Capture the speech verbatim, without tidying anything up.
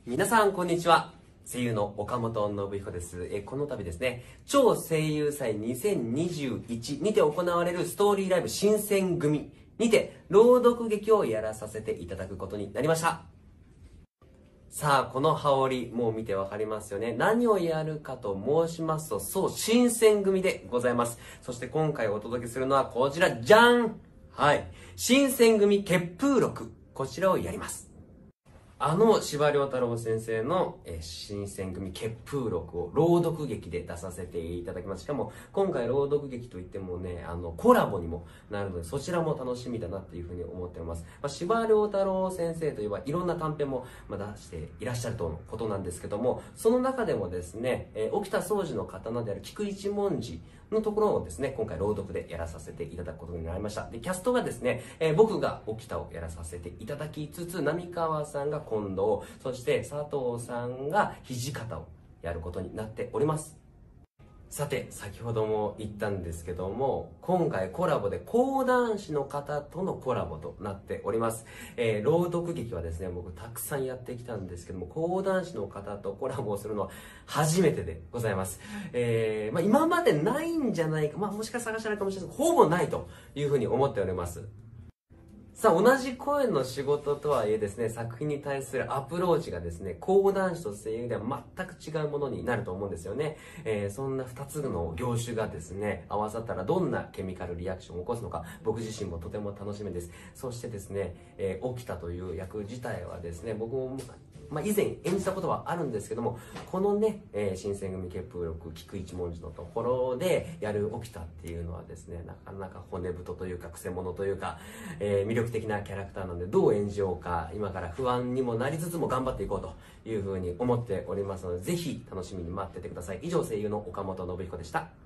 皆さんこんにちは。声優の岡本信彦です。えこの度ですね、超声優祭にせんにじゅういちにて行われるストーリーライブ新選組にて朗読劇をやらさせていただくことになりました。さあ、この羽織、もう見てわかりますよね。何をやるかと申しますと、そう、新選組でございます。そして今回お届けするのはこちら、じゃん！はい。新選組結風録。こちらをやります。あの司馬遼太郎先生の、えー、新選組結風録を朗読劇で出させていただきます。しかも今回朗読劇といってもね、あのコラボにもなるので、そちらも楽しみだなっていうふうに思っております。まあ、司馬遼太郎先生といえばいろんな短編も、まあ、出していらっしゃるとのことなんですけども、その中でもですね、えー、沖田総司の刀である菊一文字のところをですね、今回朗読でやらさせていただくことになりました。で、キャストがですね、えー、僕が沖田をやらさせていただきつつ、浪川さんが近藤、そして佐藤さんが土方をやることになっております。さて、先ほども言ったんですけども、今回コラボで講談師の方とのコラボとなっております。えー、朗読劇はですね、僕たくさんやってきたんですけども、講談師の方とコラボをするのは初めてでございます。えー、まあ、今までないんじゃないか、まあ、もしかしたら探してないかもしれないですけど、ほぼないというふうに思っております。さあ、同じ声の仕事とはいえですね、作品に対するアプローチがですね、講談師と声優では全く違うものになると思うんですよね。えー、そんなふたつの業種がですね、合わさったらどんなケミカルリアクションを起こすのか、僕自身もとても楽しみです。そしてですね、えー、沖田という役自体はですね、僕もまあ、以前演じたことはあるんですけども、このね、えー、新選組結風録菊一文字のところでやる沖田っていうのはですね、なかなか骨太というかくせ者というか、えー、魅力的なキャラクターなので、どう演じようか今から不安にもなりつつも頑張っていこうというふうに思っておりますので、ぜひ楽しみに待っててください。以上、声優の岡本信彦でした。